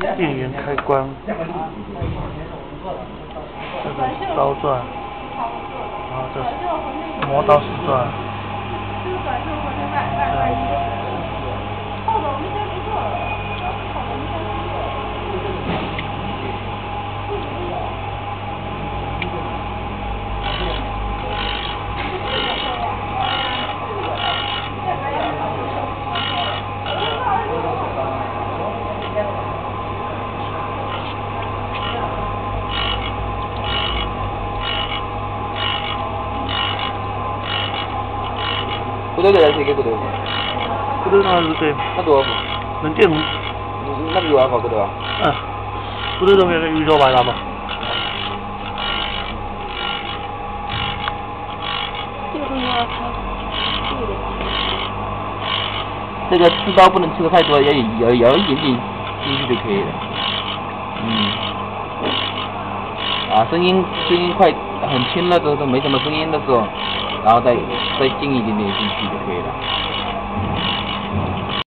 电源开关，这个刀钻，然后这磨刀石钻， 骨头在这个骨头， 骨头上是对， 那多少副？ 能电容。 那个多少副骨头啊？ 骨头上面有1把嘛。 这个吃刀不能吃的太多，要一点点进去就可以了。声音快很轻了都没什么声音的时候，然后再进一点点进去就可以了。